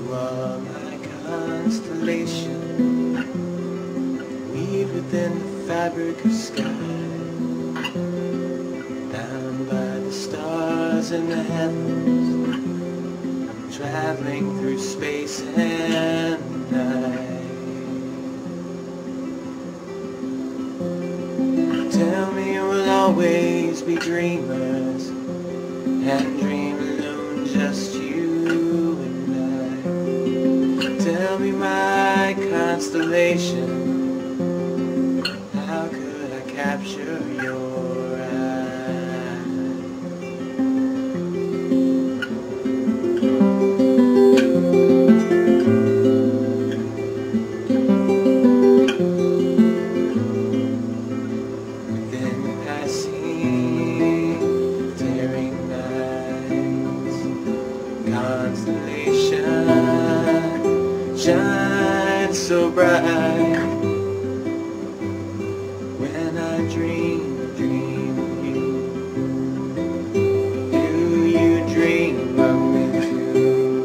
are my constellation, weaved within the fabric of sky, bound by the stars in the heavens, traveling through space and night. Tell me we'll always be dreamers, and dream alone, just you and I. Tell me, my constellation, how could I capture your eye? Then passing, tearing nights, constellation shines so bright. When I dream of you, do you dream of me too?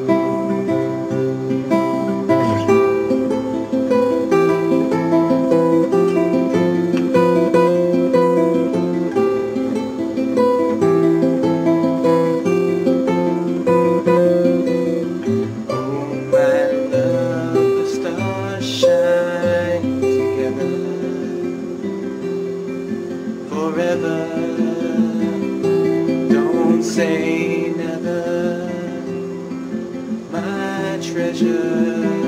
Forever, don't say never, my treasure.